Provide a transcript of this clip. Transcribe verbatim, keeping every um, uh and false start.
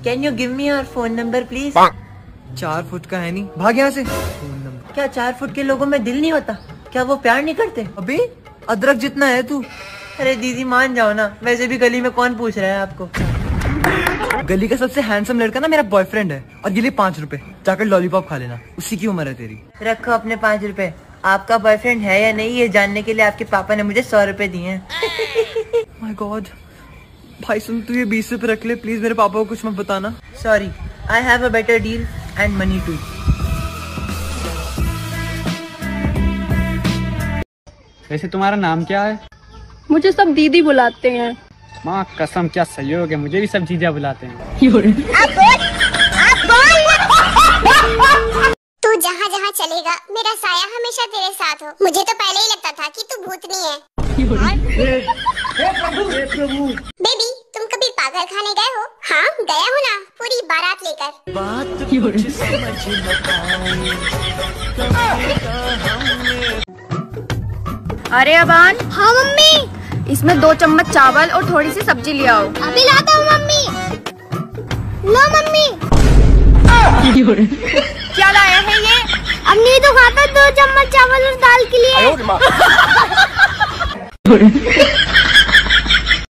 Can you give me your phone number please? चार foot का है नहीं, भाग यहाँ से। Phone number? क्या चार फुट के लोगों में दिल नहीं होता? क्या वो प्यार नहीं करते? अबे अदरक जितना है तू। अरे दीदी मान जाओ ना, वैसे भी गली में कौन पूछ रहा है आपको? गली का सबसे हैंडसम लड़का ना मेरा बॉयफ्रेंड है, और ये लिए पाँच रुपए, जाकर लॉलीपॉप खा लेना, उसी की उम्र है तेरी। रखो अपने पाँच रुपए। आपका बॉयफ्रेंड है या नहीं ये जानने के लिए आपके पापा ने मुझे सौ रुपए दिए हैं। My God. भाई सुन, तू ये बीस रुपए रख ले प्लीज, मेरे पापा को कुछ मत बताना। Sorry, I have a better deal and money too. वैसे तुम्हारा नाम क्या है? मुझे सब दीदी बुलाते हैं। माँ कसम क्या सहयोग है, मुझे भी सब जीजा बुलाते हैं। तू जहाँ जहाँ चलेगा मेरा साया हमेशा तेरे साथ हो। मुझे तो पहले ही लगता था कि तू भूतनी है। बेबी तुम कभी पागल खाने गए हो? हाँ गया हूँ ना, पूरी बारात लेकर। अरे अबान। हाँ मम्मी। इसमें दो चम्मच चावल और थोड़ी सी सब्जी ले आओ। अभी लाता हूँ मम्मी। लो मम्मी। क्या लाया है ये? अब नहीं तो खाता, दो चम्मच चावल और दाल के लिए।